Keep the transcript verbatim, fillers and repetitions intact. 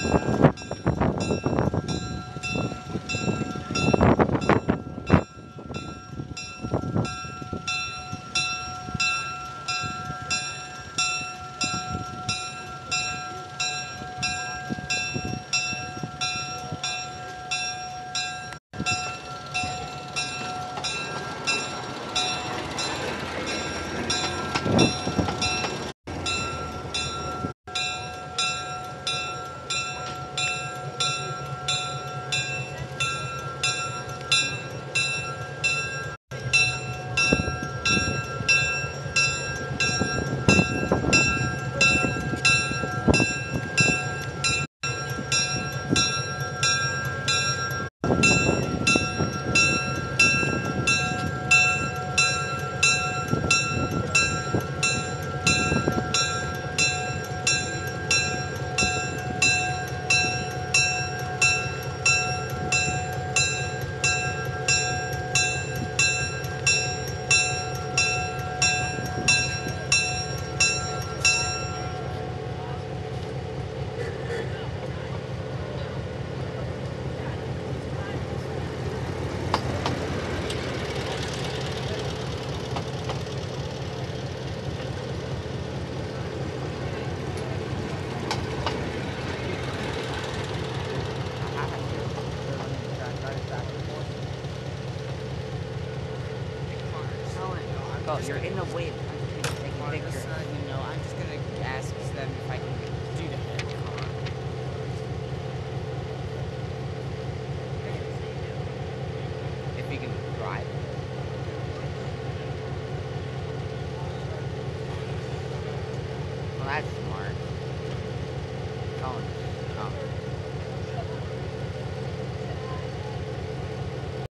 Well, you're in the way of taking a picture. Uh, you know, I'm just gonna ask them if I can do that. If you can drive. Well, that's smart. Colin.